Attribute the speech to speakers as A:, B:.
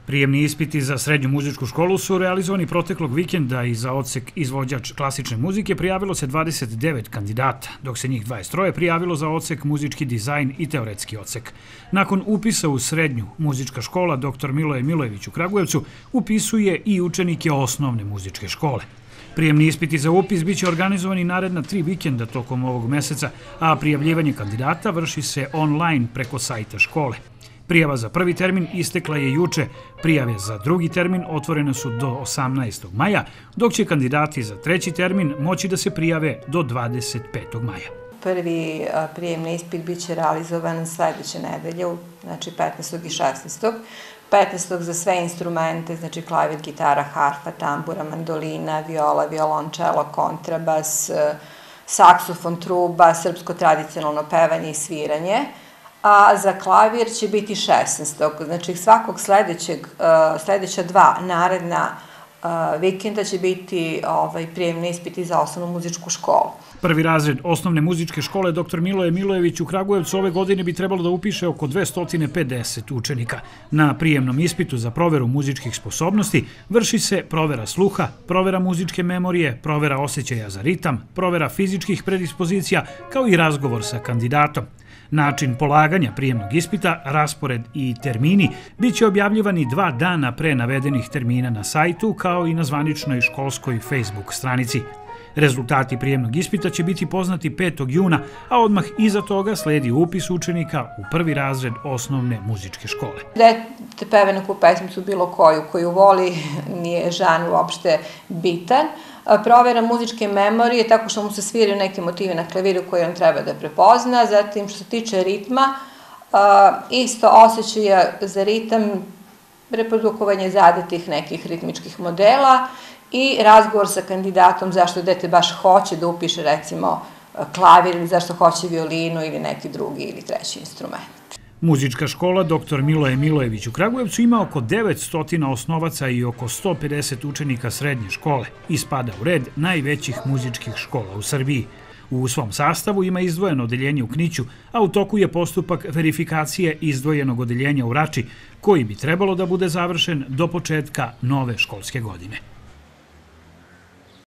A: Prijemni ispiti za srednju muzičku školu su realizovani proteklog vikenda i za odsek izvođač klasične muzike prijavilo se 29 kandidata, dok se njih 23 prijavilo za odsek muzički dizajn i teoretski odsek. Nakon upisa u srednju muzička škola dr. Miloje Milojević u Kragujevcu upisuje i učenike osnovne muzičke škole. Prijemni ispiti za upis biće organizovani naredna 3 vikenda tokom ovog meseca, a prijavljivanje kandidata vrši se online preko sajta škole. Prijava za prvi termin istekla je juče, prijave za drugi termin otvorene su do 18. maja, dok će kandidati za treći termin moći da se prijave do 25. maja.
B: Prvi prijemni ispit biće realizovan sledeće nedelje, znači 15. i 16. 15. za sve instrumente, znači klavir, gitara, harfa, tambura, mandolina, viola, violončelo, kontrabas, saksofon, truba, srpsko tradicionalno pevanje i sviranje. A za klavir će biti 16. Znači svakog sledeća 2 naredna vikenda će biti prijemni ispiti za osnovnu muzičku školu.
A: Prvi razred osnovne muzičke škole dr. Miloje Milojević u Kragujevcu ove godine bi trebalo da upiše oko 250 učenika. Na prijemnom ispitu za proveru muzičkih sposobnosti vrši se provera sluha, provera muzičke memorije, provera osjećaja za ritam, provera fizičkih predispozicija, kao i razgovor sa kandidatom. Način polaganja prijemnog ispita, raspored i termini biće objavljivani 2 dana pre navedenih termina na sajtu, kao i na zvaničnoj školskoj Facebook stranici. Rezultati prijemnog ispita će biti poznati 5. juna, a odmah iza toga sledi upis učenika u prvi razred osnovne muzičke škole.
B: Dete peve neku pesmicu bilo koju voli, nije žan uopšte bitan. Provera muzičke memorije tako što mu se sviraju neke motive na klaviru koje on treba da prepozna. Zatim što se tiče ritma, isto osjećaja za ritam, reprodukovanje zadatih nekih ritmičkih modela i razgovor sa kandidatom zašto dete baš hoće da upiše recimo klavir ili zašto hoće violinu ili neki drugi ili treći instrument.
A: Muzička škola dr. Miloje Milojević u Kragujevcu ima oko 900 osnovaca i oko 150 učenika srednje škole i spada u red najvećih muzičkih škola u Srbiji. U svom sastavu ima izdvojeno odeljenje u Kniću, a u toku je postupak verifikacije izdvojenog odeljenja u Rači, koji bi trebalo da bude završen do početka nove školske godine.